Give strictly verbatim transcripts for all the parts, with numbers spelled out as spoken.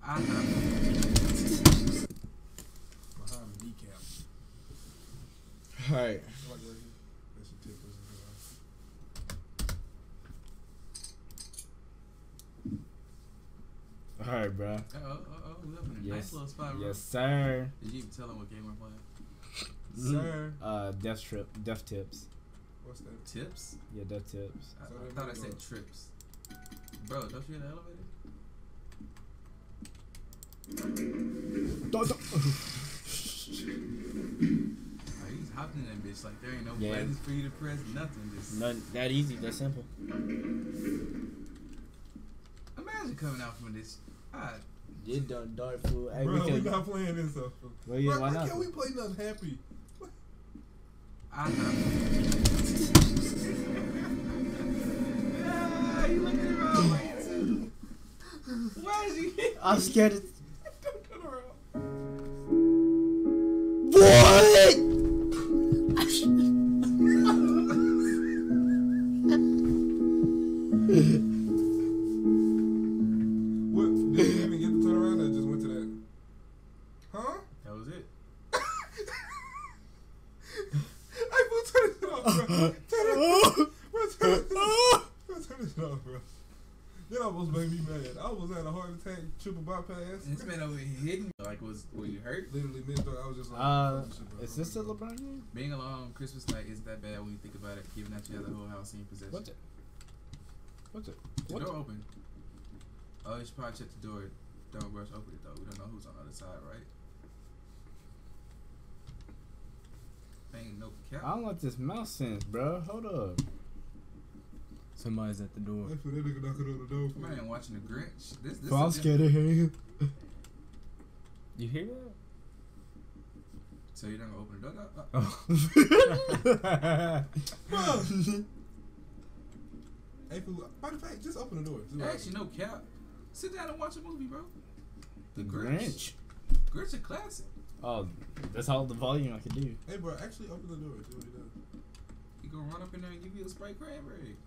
I have behind the kneecap. Alright. Alright, bro. Uh oh, uh oh, we up in a Yes. nice little spot, bro. Yes, sir. Did you even tell him what game we're playing? Sir. Uh, death trip, death tips. What's that? Tips? Yeah, death tips. I, So I they thought I might said go- trips. Bro, don't you hear the elevator? Don't, don't. Like, he's hopping in that bitch like there ain't no Yeah. buttons for you to press, nothing. Just Not that easy. That simple. imagine coming out from this. I, You done dark fool. Hey, Bro, we we can. not playing this stuff. Well, yeah, Bro, why why not? can't we play nothing happy? I have. Ah, you looking around like it too. Why is he? I'm scared. Of... Don't turn around. What? What? Did you even get to turn around or just went to that? Huh? That was it. Hey, bro, turn it off, bro. Turn it off. Bro, turn it off. Bro, turn it off, bro. That almost made me mad. I almost had a heart attack, triple bypass. This man over here hitting like was were you hurt? Literally mid throat, I was just like, Uh, fuck this shit, bro. is this a LeBron game? Being alone on Christmas night isn't that bad when you think about it, given that you have the whole house in your possession. What's it? What's it? The What? door open. Oh, you should probably check the door. Don't rush open it though. We don't know who's on the other side, right? Ain't no cap. I don't like this mouse sense, bro. Hold up. Somebody's at the door. That's for that nigga knocking on the door. Man, ain't watching the Grinch. This, this Bro, I'm is scared of him. You hear that? So you're not gonna open the door? Uh, uh. Bro. Hey, fool, matter of fact, just open the door. Just open Actually, no cap. Sit down and watch a movie, bro. The Grinch. Grinch a classic. Oh, that's all the volume I can do. Hey, bro, actually open the door. See what he does. He gonna run up in there and give you a spray cranberry.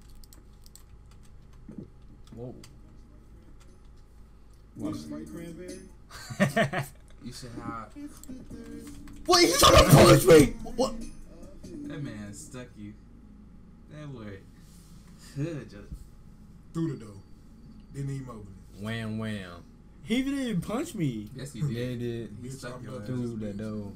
Whoa. Want a Sprite cranberry? You should have. What? He's trying to punch me! What? That man stuck you. That boy. Good, just. Through the door. Didn't even open it. Wham wham. He even didn't punch me. Yes, he did. Yeah, he did. He Bitch, stuck I'm your not ass. doing- Through the door.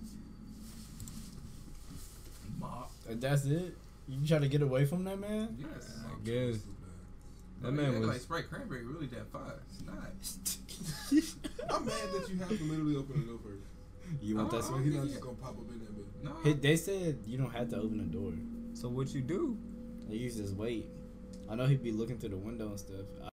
Mop. Uh, That's it? You try to get away from that man? Yes. I guess. That That man man was was. like Sprite cranberry really that fire. It's not. I'm mad that you have to literally open the door first. You want Oh, that So oh, smoke? he's yeah, not yeah. just gonna pop up in that bitch. No. He- They said you don't have to open the door. So what you do? They use this weight. I know he'd be looking through the window and stuff.